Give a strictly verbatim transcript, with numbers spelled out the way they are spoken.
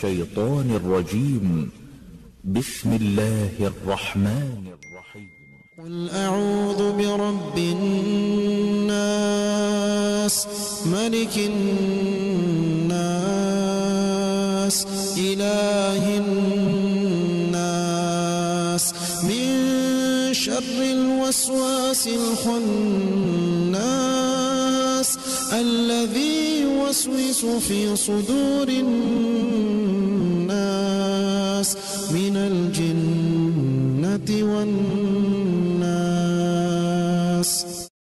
الشيطان الرجيم. بسم الله الرحمن الرحيم. قل أعوذ برب الناس ملك الناس إله الناس من شر الوسواس الخناس الذي يوسوس في صدور الناس من الجنة والناس.